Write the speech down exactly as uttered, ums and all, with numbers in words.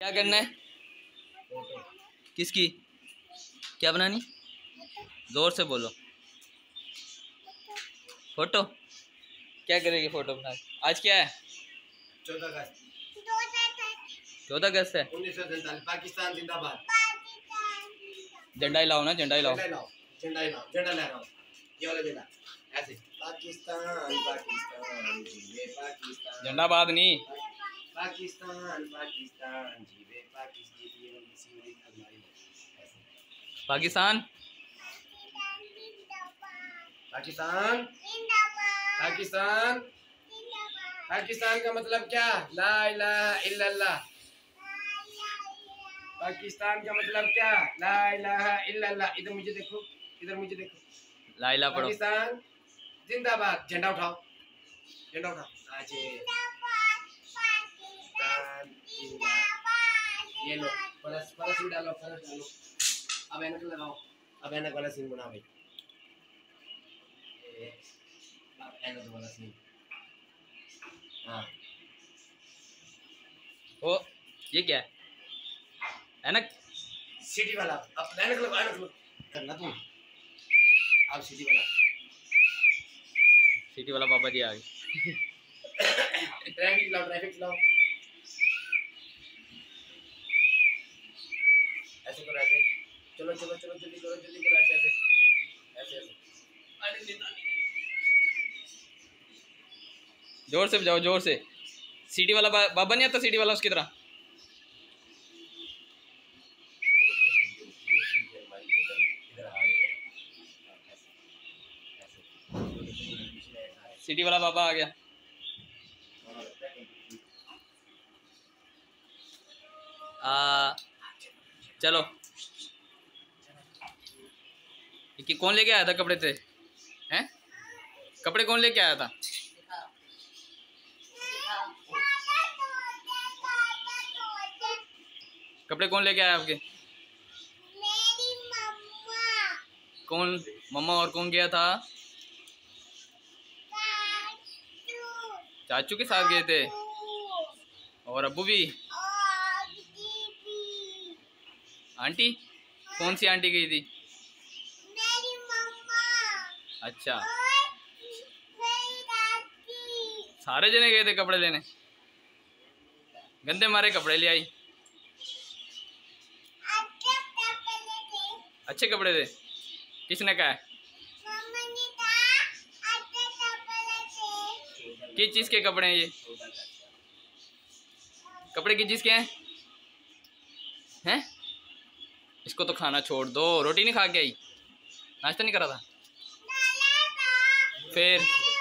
क्या करना है? किसकी? क्या बनानी? जोर से बोलो। फोटो? क्या करेगी फोटो बना? आज क्या है? चौदह अगस्त। चौदह अगस्त है। उन्नीस सौ सैंतालीस। पाकिस्तान जिंदाबाद। झंडा हिलाओ ना, झंडा हिलाओ। झंडा हिलाओ, झंडा हिलाओ, झंडा लहराओ। ये वाला झंडा ऐसे। पाकिस्तान पाकिस्तान जीवे पाकिस्तान। झंडा बाद नहीं। पाकिस्तान पाकिस्तान जीवे पाकिस्तान। पाकिस्तान पाकिस्तान पाकिस्तान पाकिस्तान का मतलब क्या? ला इलाहा इल्लल्लाह। पाकिस्तान का मतलब क्या? ला इलाहा इल्लल्लाह। इधर मुझे देखो, इधर मुझे देखो। ला इलाहा पढ़ो। पाकिस्तान जिंदाबाद। झंडा उठाओ, झंडा उठाओ। आजे ये लो, परस परस भी डालो, परस डालो। अब ऐनक लगाओ, अब ऐनक वाला सीन बनाओ भाई। अब ऐनक वाला सीन। हाँ। ओ ये क्या है? ऐनक? सिटी वाला। अब ऐनक लगाओ, ऐनक लगाओ करना तुम। अब सिटी वाला। सिटी वाला पापा जी आ गए। ट्रैफिक चलाओ, ट्रैफिक चलाओ। ऐसे करो, ऐसे। चलो चलो चलो, जल्दी करो, जल्दी करो। ऐसे ऐसे ऐसे ऐसे। अरे नेता जोर से बजाओ, जोर से। सीटी वाला बा, बाबा नहीं आता सीटी वाला उसकी तरह। सिटी वाला बाबा आ गया। आ, चलो। कि कौन लेके आया था कपड़े थे? हैं? कपड़े कौन लेके आया था? कपड़े कौन लेके आया आपके? मेरी मम्मा। कौन? मम्मा और कौन गया था? चाचू के साथ गए थे। और अब्बू भी? आंटी? कौन सी आंटी गई थी? मेरी मम्मा। अच्छा, मेरी दादी। सारे जने गए थे कपड़े लेने। गंदे मारे कपड़े ले आई। अच्छे कपड़े थे। अच्छे कपड़े थे? किसने कहा है? मम्मा ने कहा अच्छे कपड़े थे। किस चीज के कपड़े हैं ये? कपड़े किस चीज के हैं? हैं? इसको तो खाना छोड़ दो। रोटी नहीं खा के आई? नाश्ता नहीं करा था? फिर